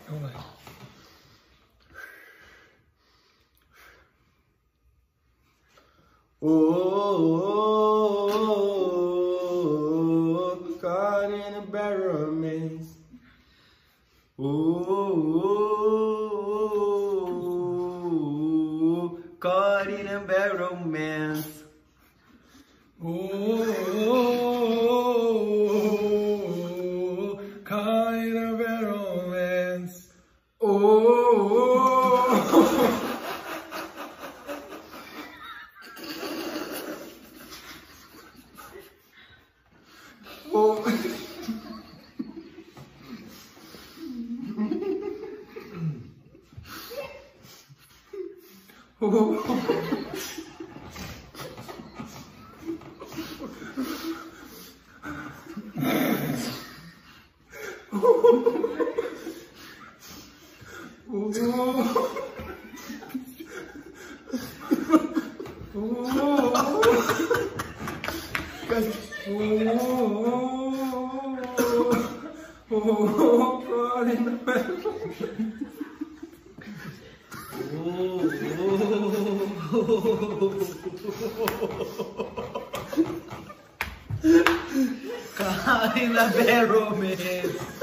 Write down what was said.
Alright. Oh, caught in a bad romance. Oh, caught in a bad romance. Oh, kind of a romance. Oh, oh, Caught in a bad romance.